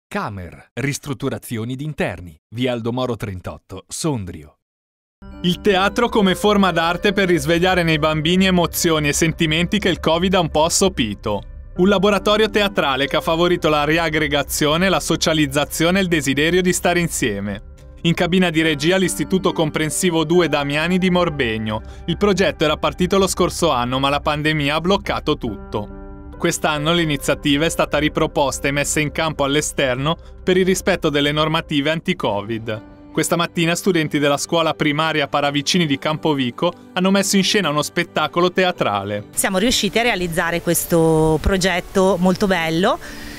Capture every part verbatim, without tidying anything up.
Camer, ristrutturazioni di interni, via Aldomoro trentotto, Sondrio. Il teatro come forma d'arte per risvegliare nei bambini emozioni e sentimenti che il Covid ha un po' assopito. Un laboratorio teatrale che ha favorito la riaggregazione, la socializzazione e il desiderio di stare insieme. In cabina di regia l'Istituto Comprensivo due Damiani di Morbegno. Il progetto era partito lo scorso anno, ma la pandemia ha bloccato tutto. Quest'anno l'iniziativa è stata riproposta e messa in campo all'esterno per il rispetto delle normative anti-Covid. Questa mattina studenti della scuola primaria Paravicini di Campovico hanno messo in scena uno spettacolo teatrale. Siamo riusciti a realizzare questo progetto molto bello,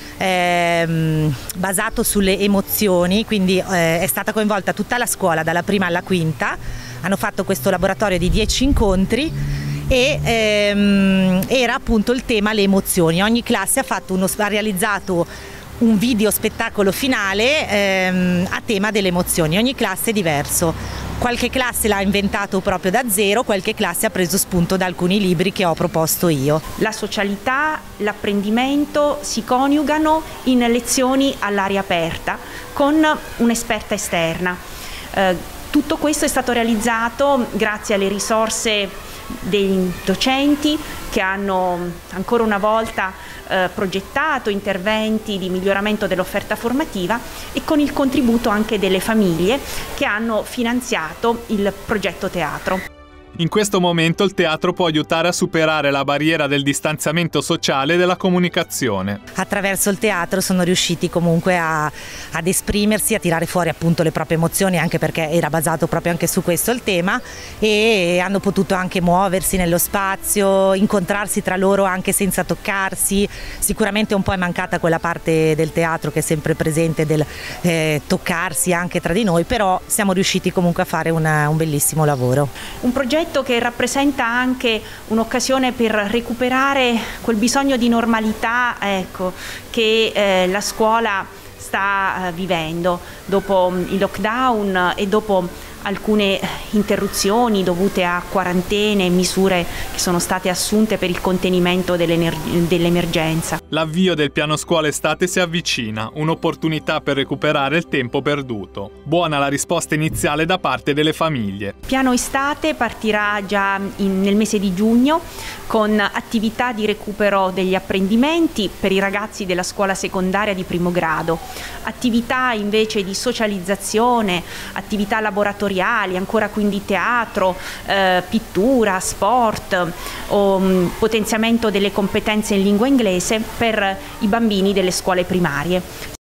ehm, basato sulle emozioni, quindi eh, è stata coinvolta tutta la scuola, dalla prima alla quinta. Hanno fatto questo laboratorio di dieci incontri e ehm, era appunto il tema le emozioni. Ogni classe ha, fatto uno, ha realizzato un video spettacolo finale ehm, a tema delle emozioni. Ogni classe è diverso. Qualche classe l'ha inventato proprio da zero, qualche classe ha preso spunto da alcuni libri che ho proposto io. La socialità, l'apprendimento si coniugano in lezioni all'aria aperta con un'esperta esterna. Eh, tutto questo è stato realizzato grazie alle risorse dei docenti che hanno ancora una volta eh, progettato interventi di miglioramento dell'offerta formativa e con il contributo anche delle famiglie che hanno finanziato il progetto teatro. In questo momento il teatro può aiutare a superare la barriera del distanziamento sociale e della comunicazione. Attraverso il teatro sono riusciti comunque a, ad esprimersi, a tirare fuori appunto le proprie emozioni, anche perché era basato proprio anche su questo il tema, e hanno potuto anche muoversi nello spazio, incontrarsi tra loro anche senza toccarsi. Sicuramente un po' è mancata quella parte del teatro che è sempre presente, del eh, toccarsi anche tra di noi, però siamo riusciti comunque a fare una, un bellissimo lavoro. Un progetto che rappresenta anche un'occasione per recuperare quel bisogno di normalità, ecco, che eh, la scuola sta eh, vivendo dopo il lockdown e dopo alcune interruzioni dovute a quarantene e misure che sono state assunte per il contenimento dell'emergenza. L'avvio del piano scuola estate si avvicina, un'opportunità per recuperare il tempo perduto. Buona la risposta iniziale da parte delle famiglie. Il piano estate partirà già in, nel mese di giugno con attività di recupero degli apprendimenti per i ragazzi della scuola secondaria di primo grado, attività invece di socializzazione, attività laboratoriali, ancora quindi teatro, eh, pittura, sport, o, um, potenziamento delle competenze in lingua inglese per i bambini delle scuole primarie.